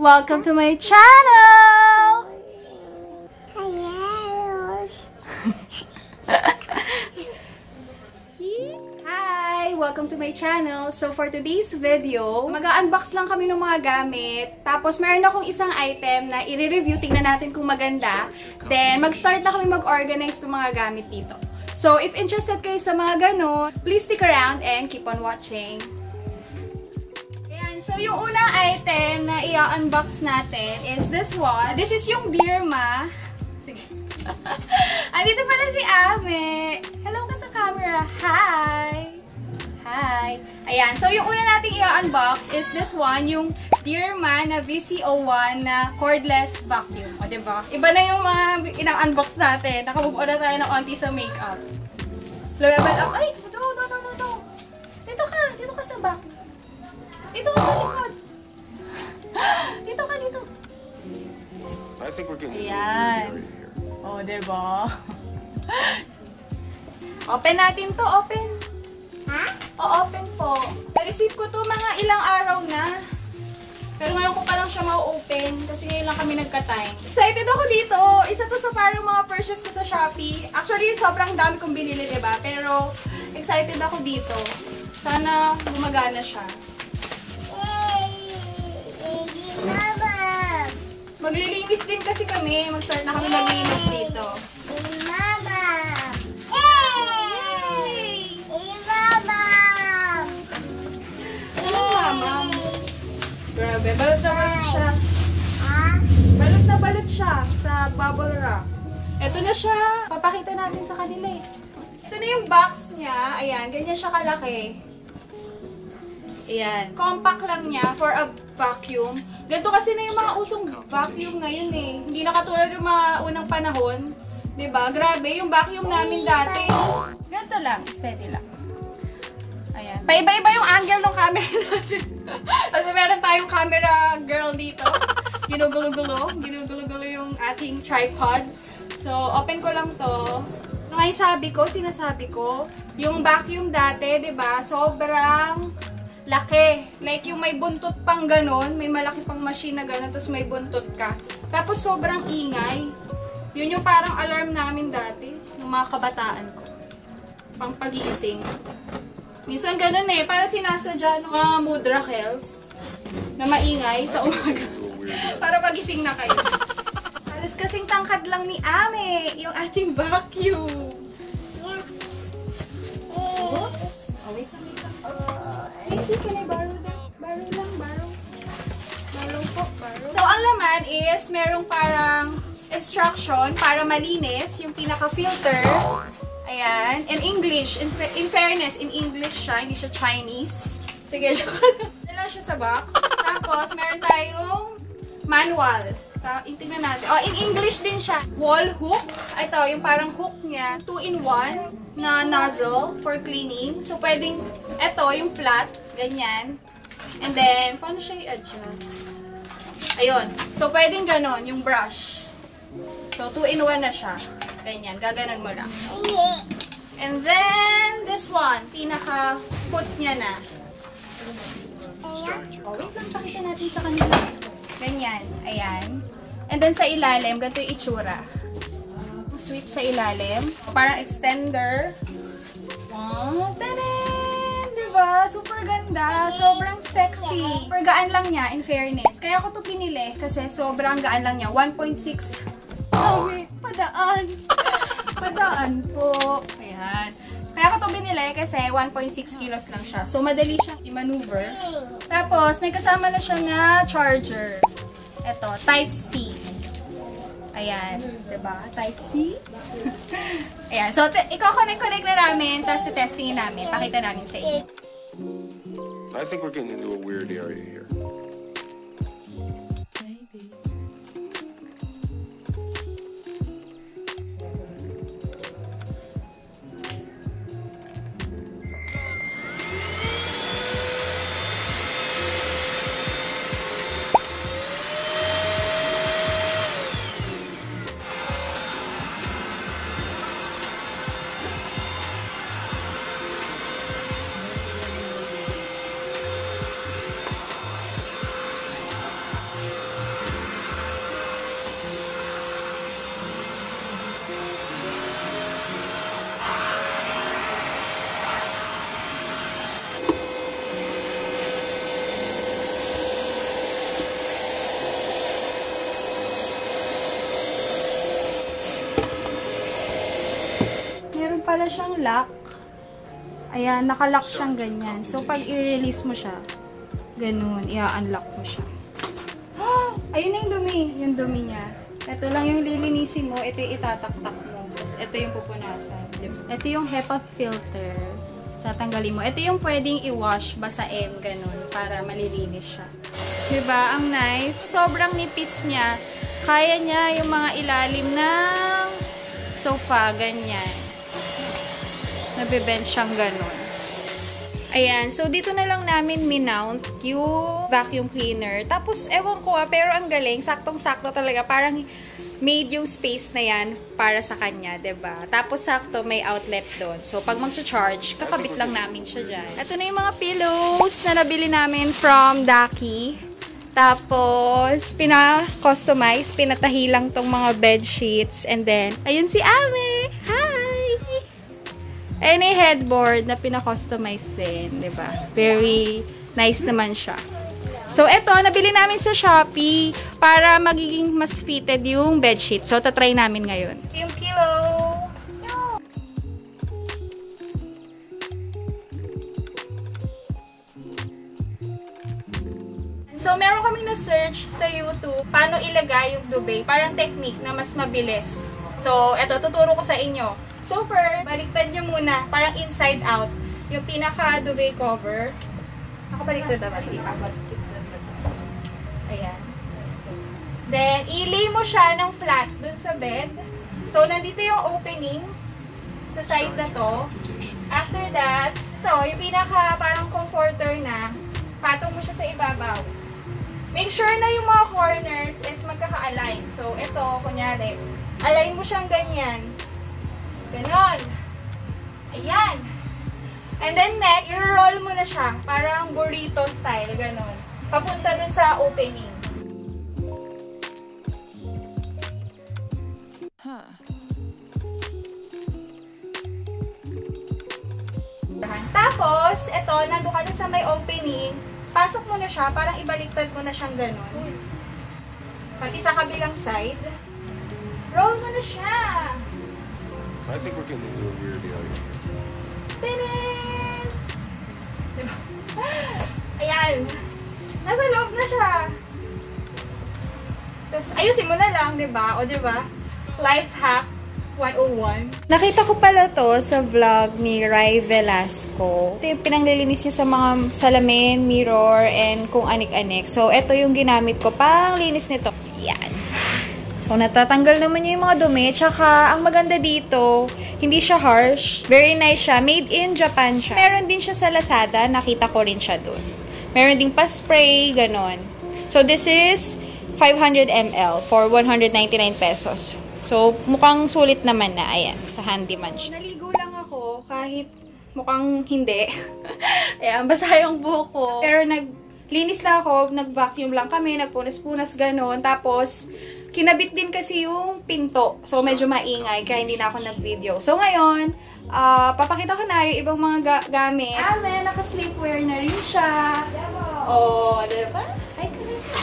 Welcome to my channel! Hi! Welcome to my channel. So for today's video, mag-unbox lang kami ng mga gamit. Tapos meron akong isang item na i-review. Tingnan natin kung maganda. Then mag-start na kami mag-organize ng mga gamit dito. So if interested kayo sa mga ganon, please stick around and keep on watching. So, yung unang item na i-unbox natin is this one. This is yung Dirma. Sige. Andito pala si Ame. Hello ka sa camera. Hi! Hi! Ayan. So, yung una nating i-unbox is this one. Yung Dirma na VCO1 na cordless vacuum. O, diba? Iba na yung mga ina-unbox natin. Nakamove on na tayo ng onti sa makeup. Level up. Ay! No. Dito ka sa back. Dito ka sa likod. Dito ka, dito. I think we're getting ayan. O, diba? Open natin to. Open. Ha? O, open po. Na-receive ko to mga ilang araw na. Pero ngayon ko pa lang siya ma-open. Kasi ngayon lang kami nagka-time. Excited ako dito. Isa to sa parang mga purchase ko sa Shopee. Actually, sobrang dami kong binili, diba? Pero, excited ako dito. Sana gumagana siya. Maglilinis din kasi kami. Mag-start na kami maglinis dito. Mama! Yay! Mama! Ano, mama? Grabe, balot na balot siya. Ha? Balot na balot siya sa bubble wrap. Ito na siya. Papakita natin sa kanila eh. Ito na yung box niya. Ayan, ganyan siya kalaki. Ayan. Compact lang niya for a vacuum. Ganito kasi na yung mga usong vacuum ngayon eh. Hindi na katulad yung mga unang panahon. Diba? Grabe, yung vacuum namin dati. Ganito lang. Steady lang. Ayan. Paiba-iba yung angle ng camera natin. Kasi meron tayong camera girl dito. Ginugulo-gulo. Ginugulo-gulo yung ating tripod. So, open ko lang to. Ngayon sinasabi ko, yung vacuum dati, diba? Sobrang laki. Like yung may buntot pang ganon, may malaki pang machine na ganon, tapos may buntot ka. Tapos sobrang ingay. Yun yung parang alarm namin dati, ng mga kabataan ko. Pang pagising. Minsan ganon eh, para sinasadya ng mga mood rockels na maingay sa umaga. Para pagising na kayo. Halos kasing tangkad lang ni Ame, yung ating vacuum. Oops. Oh, wait lang. Easy, can I borrow that? Borrow lang. So, ang laman is, merong parang instruction para malinis yung pinaka-filter. Ayan. In English. In fairness, in English siya. Hindi siya Chinese. Sige, joke lang. Dala siya sa box. Tapos, meron tayong manual. Tingnan natin. Oh, in English din siya. Wall hook. Ito, yung parang hook niya. 2-in-1 na nozzle for cleaning. So, pwedeng, ito, yung flat. Ganyan. And then, paano siya i-adjust? Ayun. So, pwedeng ganon, yung brush. So, 2-in-1 na siya. Ganyan. Gaganon mo lang. And then, this one. Pinaka-foot niya na. Oh, wait lang. Pakita natin sa kanila. Ganyan. Ayan. And then, sa ilalim, ganito yung itsura. Sweep sa ilalim. Parang extender. Wow! Tadan! Diba? Super ganda. Sobrang sexy. Super gaan lang niya, in fairness. Kaya ko to pinili kasi sobrang gaan lang niya. 1.6. Oh, wait. Padaan. Padaan po. Ayan. Kaya ko to binili kasi 1.6 kilos lang siya. So, madali siyang i-maneuver. Tapos, may kasama na siya nga charger. Ito, Type-C. Ayan. Diba? Type-C. Ayan. So, i-connect na namin, tapos testingin namin. Pakita namin sa inyo. I think we're getting into a weird area here. pala siyang lock. Ayan, nakalock siyang ganyan. So, pag i-release mo siya, ganun, i-unlock mo siya. Ayun na yung dumi. Yung dumi niya. Ito lang yung lilinisin mo. Ito yung itataktak mo. Tapos, ito yung pupunasan. Ito yung HEPA filter. Tatanggalin mo. Ito yung pwedeng i-wash, basain, ganun, para malilinis siya. Diba? Ang nice. Sobrang nipis niya. Kaya niya yung mga ilalim ng sofa, ganyan. Nabibend siyang ganun. Ayan. So, dito na lang namin minount yung vacuum cleaner. Tapos, ewan ko pero ang galing. Saktong-sakto talaga. Parang made yung space na yan para sa kanya, diba? Tapos, sakto may outlet doon. So, pag mag-charge, kakabit lang namin siya dyan. Ito na yung mga pillows na nabili namin from Daki. Tapos, pina-customize, pinatahi lang tong mga bed sheets. And then, ayun si Ame! Hi! And a headboard na pina-customize din, diba? Very nice naman siya. So, eto, nabili namin sa Shopee para magiging mas fitted yung bedsheet. So, tatry namin ngayon. Yung pillow. So, meron kami na-search sa YouTube paano ilagay yung duvet. Parang technique na mas mabilis. So, eto, tuturo ko sa inyo. So, first, baliktad nyo muna. Parang inside out. Yung pinaka-duvet cover. Nakabaliktad na ba? Hindi pa. Ayan. Then, ilay mo siya ng flat dun sa bed. So, nandito yung opening sa side na to. After that, ito, yung pinaka parang comforter na, patong mo siya sa ibabaw. Make sure na yung mga corners is magkaka-align. So, ito, kunyari, align mo siyang ganyan. Ganon. Ayan. And then next, i-roll mo na siya. Parang burrito style. Ganon. Papunta dun sa opening. Tapos, ito, nandun ka na sa may opening. Pasok mo na siya. Parang ibaliktad mo na siyang ganon. Pati sa kabilang side. Roll mo na siya. I think we're getting into a weird area. Tadaan! Diba? Ayan. Nasa loob na siya. Tapos, ayusin mo na lang, diba? O, diba? Life hack 101. Nakita ko pala to sa vlog ni Rai Velasco. Ito yung pinanglilinis niya sa mga salamin, mirror, and kung anik-anik. So, ito yung ginamit ko pang linis nito. Yan. So, natatanggal naman niya yung mga dumi. Tsaka, ang maganda dito, hindi siya harsh. Very nice siya. Made in Japan siya. Meron din siya sa Lazada. Nakita ko rin siya dun. Meron din pa-spray, ganon. So, this is 500 ml for 199 pesos. So, mukhang sulit naman na. Ayan, sa handyman siya. Naligo lang ako kahit mukhang hindi. Ayan, basa yung buhok ko. Pero naglinis lang ako, nag-vacuum lang kami, nagpunas-punas, ganon. Tapos, kinabit din kasi yung pinto. So, medyo maingay, kaya hindi na ako nag-video. So, ngayon, papakita ko na yung ibang mga gamit. Amen, naka-sleepwear na rin siya. Oh, diba? Hi, Karina.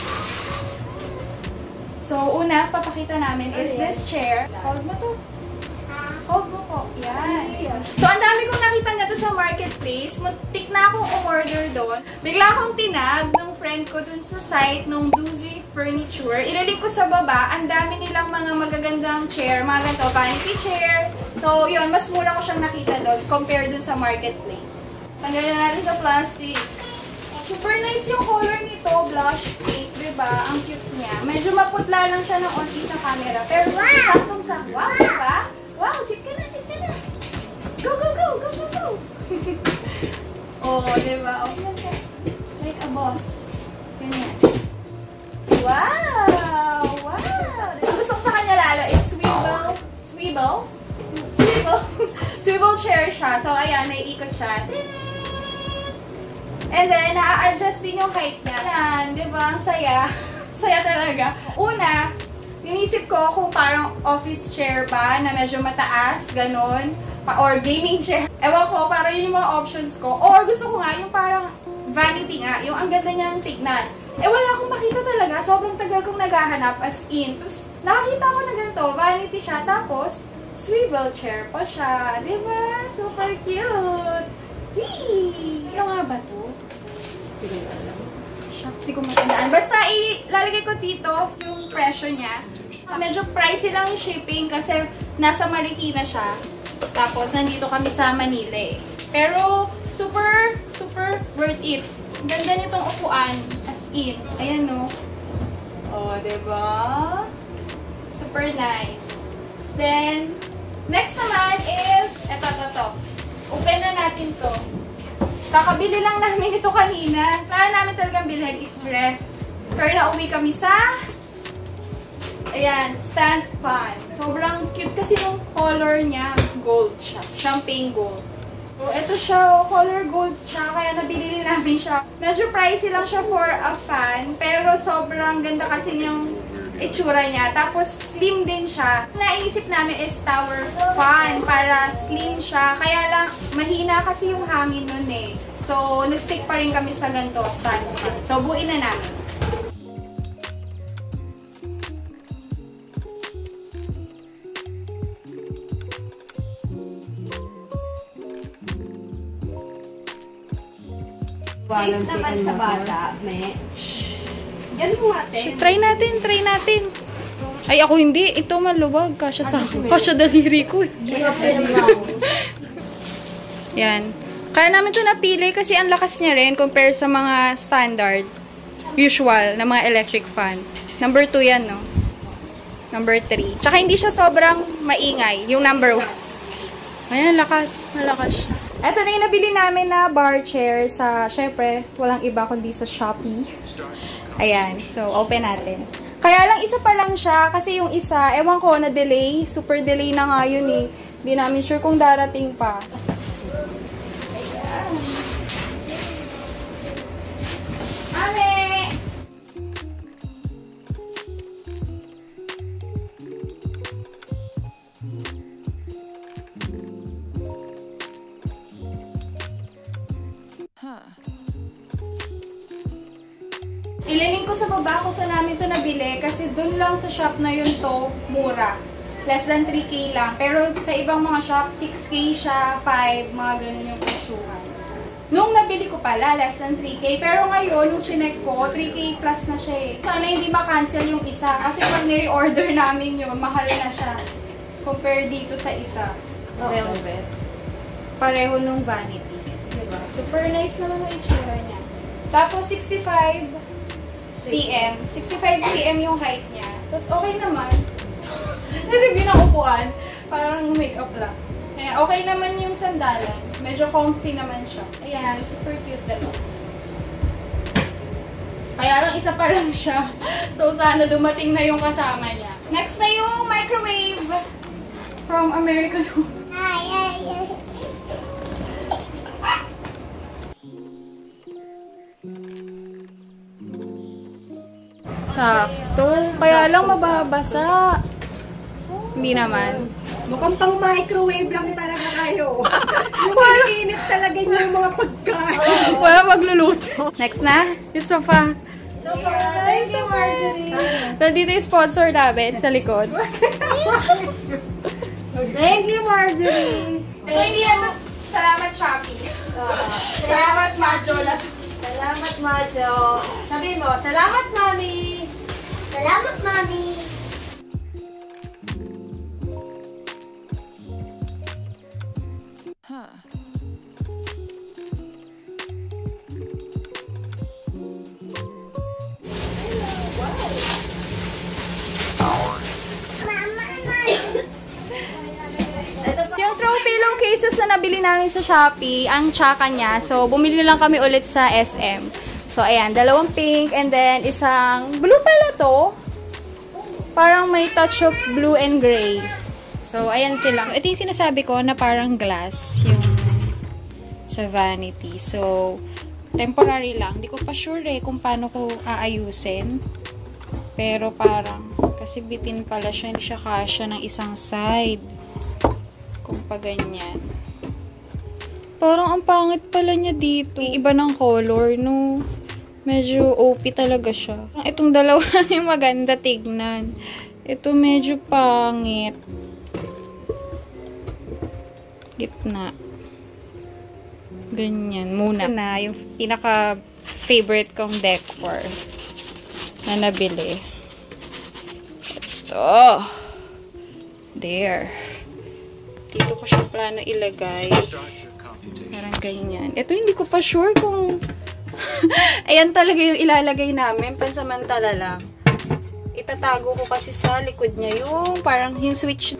So, una, papakita namin is this chair. Hold mo to. Hold mo po. Yan. So, ang dami kong nakita nga to sa marketplace. Muntik na akong umorder doon. Bigla akong tinag ng friend ko dun sa site ng Doozy Furniture. Ililink ko sa baba. Ang dami nilang mga magagandang chair. Mga ganito, vanity chair. So, yun. Mas mura ko siyang nakita doon compared dun sa marketplace. Tanggalin na natin sa plastic. Super nice yung color nito. Blush pink. Diba? Ang cute niya. Medyo maputla lang siya ng onti sa camera. Pero saktong-sakto. Wow, diba? Wow, sit ka na, sit ka na. Go, go, go, go, go, go. Oh, diba? Okay lang ka. Like a boss. Ganyan. Wow! Wow! Ang gusto ko sa kanya lalo is swivel chair siya. So, ayan, naiikot siya. And then, na-adjust din yung height niya. Ayan, diba? Ang saya. Saya talaga. Una, inisip ko kung parang office chair ba na medyo mataas, ganun, or gaming chair. Ewan ko, parang yun yung mga options ko. Or gusto ko nga yung parang vanity nga, yung ang ganda niyang tignan. Wala akong makita talaga. Sobrang tagal kong naghahanap as in. Tapos, nakakita ko na ganito, vanity siya. Tapos, swivel chair pa siya. Diba? Super cute! Whee! Yung nga ba to? Hindi ko alam. Shucks, di ko matandaan. Basta ilalagay ko dito yung presyo niya. Medyo pricey lang yung shipping kasi nasa Marikina siya. Tapos, nandito kami sa Manila eh. Pero, super worth it. Ganda nitong upuan. As in. Ayan no. Oh, diba? Super nice. Then, next naman is, eto. Open na natin to. Kakabili lang namin ito kanina. Kaya namin talagang bilhin is ref. Pero nauwi kami sa ayan, stand fan. Sobrang cute kasi yung color niya. Gold siya. Champagne gold. So, ito siya. Color gold siya. Kaya nabili namin siya. Medyo pricey lang siya for a fan. Pero sobrang ganda kasi yung itsura niya. Tapos, slim din siya. Naisip namin is tower fan para slim siya. Kaya lang, mahina kasi yung hangin nun eh. So, nag-stick pa rin kami sa ganito, stand fan. So, buuin na namin. Safe naman sa bata, me. Yan mo ate. Try natin. Ay, ako hindi. Ito maluwag. Kasya sa akin. Kasya daliri ko. Yan. Kaya namin ito napili kasi ang lakas niya rin compare sa mga standard, usual na mga electric fan. Number 2 yan, no? Number 3. Tsaka hindi siya sobrang maingay. Yung number 1. Ayan, malakas siya. Ito na yung nabili namin na bar chair sa, syempre, walang iba kundi sa Shopee. Ayan. So, open natin. Kaya lang, isa pa lang siya. Kasi yung isa, ewan ko, na-delay. Super delay na nga yun eh. Hindi namin sure kung darating pa. Ayan. Ame! Ililink ko sa baba kung saan namin to nabili kasi dun lang sa shop na yun to mura. Less than 3K lang. Pero sa ibang mga shop, 6K siya, 5, mga ganun yung presyuhan. Nung nabili ko pala, less than 3K. Pero ngayon, nung chinek ko, 3K plus na siya eh. Sana hindi ma-cancel yung isa kasi pag nire-order namin yun, mahal na siya. Compare dito sa isa. Velvet. Pareho nung vanity. Diba? Super nice naman yung itsura niya. Tapos 65 cm. 65 cm yung height niya. Tapos okay naman. Nireview ng upuan. Parang makeup lang. Ayan, okay naman yung sandalan. Medyo comfy naman siya. Ayan, super cute dalawa. Kaya lang isa pa lang siya. So sana dumating na yung kasama niya. Next na yung microwave from American Home. Sakto. Kaya lang mababasa. Hindi naman. Mukhang pang microwave lang talaga kayo. Yung mainit talaga yung mga pagkain. Wala magluluto. Next na. Yung sofa. Thank you, Marjorie. Nandito yung sponsor namin sa likod. Thank you, Marjorie. Ito hindi ano. Salamat, Shopee. Salamat, Majola. Salamat, Majo. Sabihin mo, salamat, Mami. Salamat, Mami. Yung throw pillow cases na nabili namin sa Shopee, ang tsaka niya. So, bumili lang kami ulit sa SM. So, ayan. Dalawang pink and then isang blue pala to. Parang may touch of blue and gray. So, ayan sila. So, ito yung sinasabi ko na parang glass yung sa vanity. So, temporary lang. Hindi ko pa sure kung paano ko aayusin. Pero parang, kasi bitin pala siya. Hindi siya kasya ng isang side. Kung pa ganyan. Parang ang pangit pala niya dito. Iba ng color, no? Medyo OP talaga siya. Itong dalawa yung maganda tignan. Ito medyo pangit. Gitna. Ganyan. Muna na yung pinaka-favorite kong decor na nabili. Ito. There. Dito ko siya plano ilagay. Parang ganyan. Ito hindi ko pa sure kung ayan talaga yung ilalagay namin. Pansamantala lang. Itatago ko kasi sa likod niya yung parang yung switch.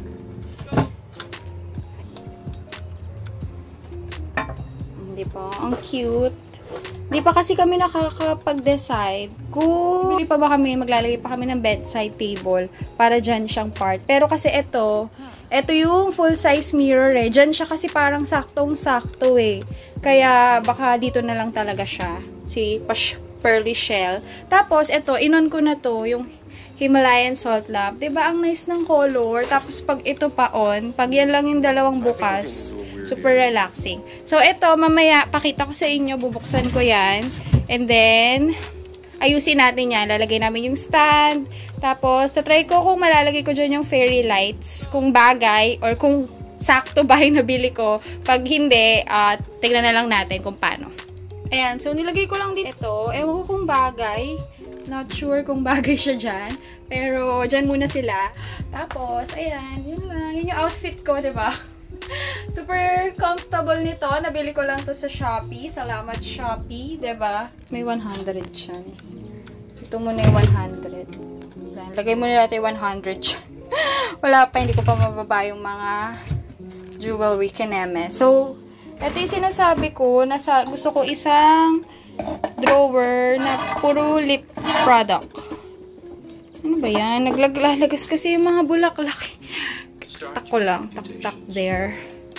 Hindi pa. Ang cute. Hindi pa kasi kami nakakapag-decide kung bili pa ba kami, maglalagay pa kami ng bedside table para dyan siyang part. Pero kasi ito yung full-size mirror eh. Dyan siya kasi parang saktong-sakto eh. Kaya baka dito na lang talaga siya. Si pearly shell. Tapos ito, inon ko na to, yung Himalayan salt lamp. Diba ang nice ng color? Tapos pag ito pa on, pag yan lang yung dalawang bukas, super relaxing. So ito, mamaya pakita ko sa inyo, bubuksan ko yan. And then, ayusin natin yan. Lalagay namin yung stand. Tapos, tatry ko kung malalagay ko dyan yung fairy lights. Kung bagay, or kung sakto ba yung nabili ko. Pag hindi, tignan na lang natin kung paano. Ayan, so nilagay ko lang din ito. Ewan ko kung bagay. Not sure kung bagay siya dyan. Pero, dyan muna sila. Tapos, ayan, yun lang. Yun yung outfit ko, diba? Super comfortable nito. Nabili ko lang to sa Shopee. Salamat Shopee, diba? May 100 siya. Ito muna yung 100. Lagay muna natin 100. Wala pa, hindi ko pa mababa yung mga jewelry kineme. So, ito yung sinasabi ko. Gusto ko isang drawer na puro lip product. Ano ba yan? Naglalagas kasi yung mga bulaklak. Tak ko lang. Tak there.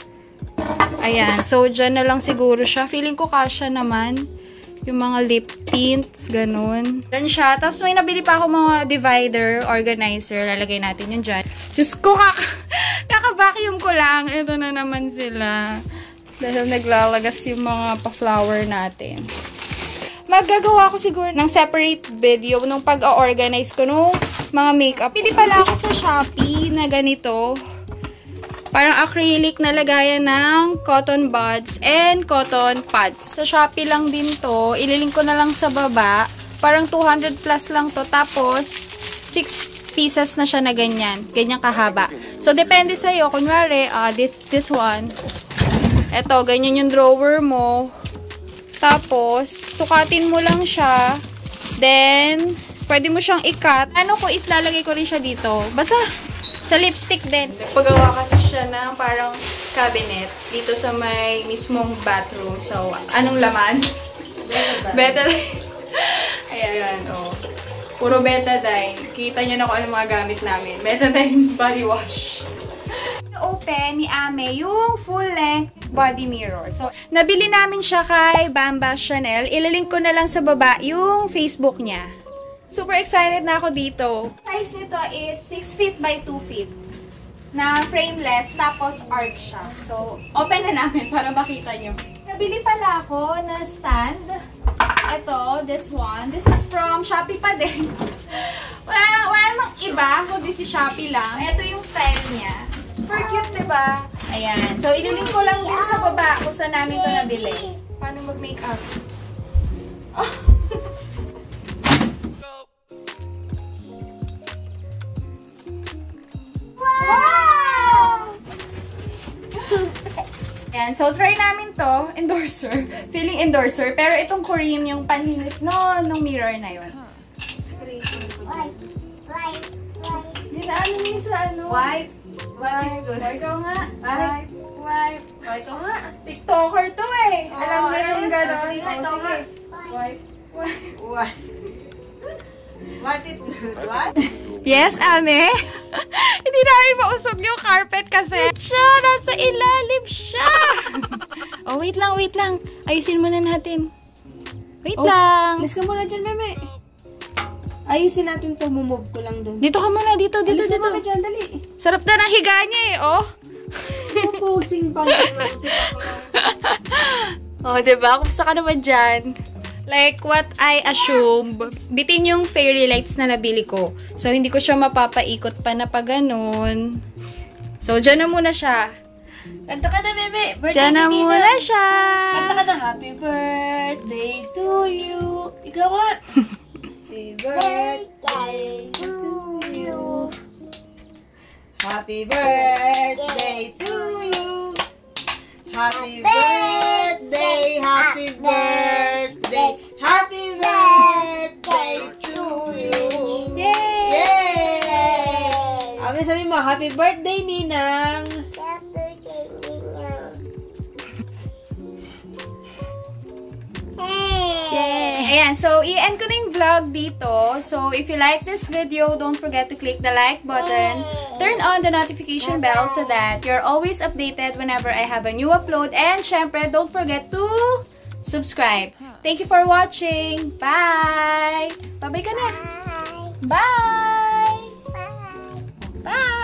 Ayan. So, dyan na lang siguro siya. Feeling ko kasha naman. Yung mga lip tints. Ganun. Dyan siya. Tapos may nabili pa ako mga divider, organizer. Lalagay natin yun dyan. Diyos ko, kaka-vacuum ko lang. Ito na naman sila. Dahil naglalagas yung mga pa-flower natin. Magagawa ko siguro ng separate video nung pag-organize ko nung mga makeup. Pili pala ako sa Shopee na ganito. Parang acrylic na lagayan ng cotton buds and cotton pads. Sa Shopee lang din to. Ililink ko na lang sa baba. Parang 200 plus lang to. Tapos, 6 pieces na siya na ganyan. Ganyan kahaba. So, depende sa'yo. Kunwari, this one. Eto, ganyan yung drawer mo. Tapos, sukatin mo lang siya. Then, pwede mo siyang i-cut. Ano ko is lalagay ko rin siya dito. Basta, sa lipstick din. Pagawa kasi siya ng parang cabinet dito sa may mismong bathroom. So, anong laman? Betadine. Ayan, oh. Puro betadine. Kita nyo na kung anong mga gamit namin. Betadine body wash. Open ni Ame yung full-length body mirror. So, nabili namin siya kay Bamba Chanel. Ilalink ko na lang sa baba yung Facebook niya. Super excited na ako dito. Size nito is 6 feet by 2 feet. Na frameless, tapos arc siya. So, open na namin para makita nyo. Nabili pala ako na stand. Ito, this one. This is from Shopee pa din. wala namang iba, kundi si Shopee lang. Ito yung style niya. Super cute, diba? Ayan. So, ililink ko lang din sa baba kung saan namin ito nabili. Paano mag-makeup? Oh. Wow! Ayan. So, try namin to. Endorser. Feeling endorser. Pero itong Korean yung panlinis nung mirror na yun. Ginaan niyo sa ano? Wipe. Ikaw nga. Wipe. Ito nga. TikToker to eh. Alam mo yung gano'n. Ito nga. Wipe. What it? What? Yes, Ame. Hindi namin mausog yung carpet kasi siya, nasa ilalim siya. Oh, wait lang. Ayusin muna natin. Wait lang. Alis ka muna dyan, meme. Ayusin natin to, mumove ko lang doon. Dito ka muna, dito. Alis ka muna dyan, dali. Sarap na ng higa niya eh, oh. Posing pa. Oh, diba? Kumusta ka naman dyan? Like, what I assume, bitin yung fairy lights na nabili ko. So, hindi ko siya mapapaikot pa na pa ganun. So, dyan na muna siya. Kanta ka na, Bebe. Birthday Diyan na ni Ninang. muna siya. Kanta ka na, happy birthday to you. Ikaw nga. Happy birthday to you. Happy birthday to you. Happy birthday, happy birthday, happy birthday to you. Yay! Yay! Sabi mo, happy birthday, Ninang. Yay! Ayan, so i-end ko na yung vlog dito. So if you like this video, don't forget to click the like button, turn on the notification bell so that you're always updated whenever I have a new upload. And syempre, don't forget to subscribe. Thank you for watching. Bye! Bye-bye ka na. Bye! Bye!